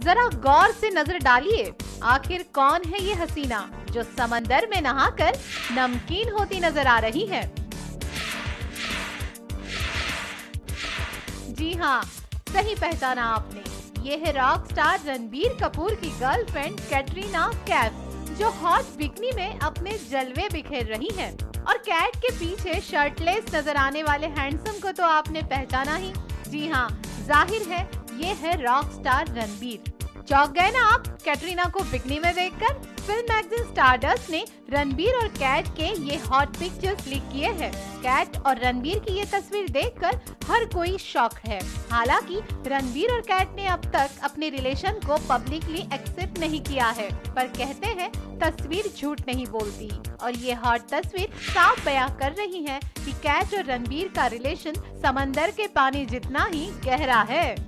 जरा गौर से नजर डालिए, आखिर कौन है ये हसीना जो समंदर में नहाकर नमकीन होती नजर आ रही है। जी हाँ, सही पहचाना आपने, ये है रॉक स्टार रणबीर कपूर की गर्लफ्रेंड कैटरीना कैफ, जो हॉट बिकनी में अपने जलवे बिखेर रही है। और कैट के पीछे शर्टलेस नजर आने वाले हैंडसम को तो आपने पहचाना ही। जी हाँ, जाहिर है ये है रॉक स्टार रणबीर। चौंक गए ना आप कैटरीना को बिकनी में देखकर? फिल्म मैगजीन स्टारडस्ट ने रणबीर और कैट के ये हॉट पिक्चर्स लीक किए हैं। कैट और रणबीर की ये तस्वीर देखकर हर कोई शॉक है। हालांकि रणबीर और कैट ने अब तक अपने रिलेशन को पब्लिकली एक्सेप्ट नहीं किया है, पर कहते हैं तस्वीर झूठ नहीं बोलती। और ये हॉट तस्वीर साफ बयां कर रही है कि कैट और रणबीर का रिलेशन समंदर के पानी जितना ही गहरा है।